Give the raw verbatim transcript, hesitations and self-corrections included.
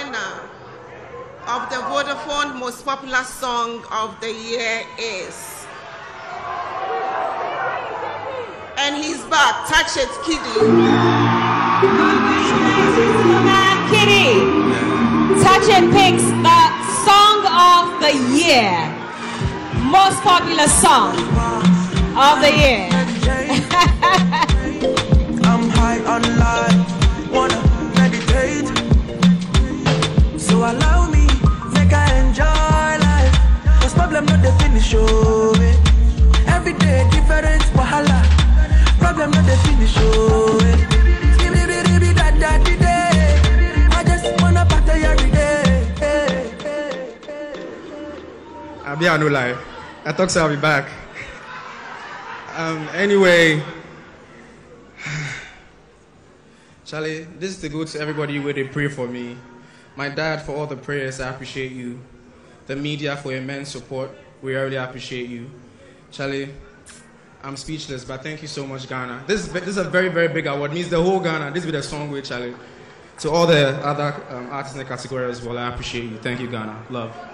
winner of the Vodafone Most Popular Song of the Year is... And he's back. Touch it, Kidi. Kidi. Touch It picks the Song of the Year. Most popular song of the year. I'm high on life, wanna meditate. So allow me, make I enjoy life. Cause problem not the finish, oh eh. Every day different wahala. Problem not the finish, oh eh. I just wanna party every day. I'll be on no lie. I thought so I'll be back. Um, anyway, Charlie, this is to go to everybody where they pray for me. My dad for all the prayers, I appreciate you. The media for immense support, we really appreciate you. Charlie, I'm speechless, but thank you so much, Ghana. This is, this is a very, very big award. It means the whole Ghana. This will be the song with Charlie. To all the other um, artists in the category as well, I appreciate you. Thank you, Ghana. Love.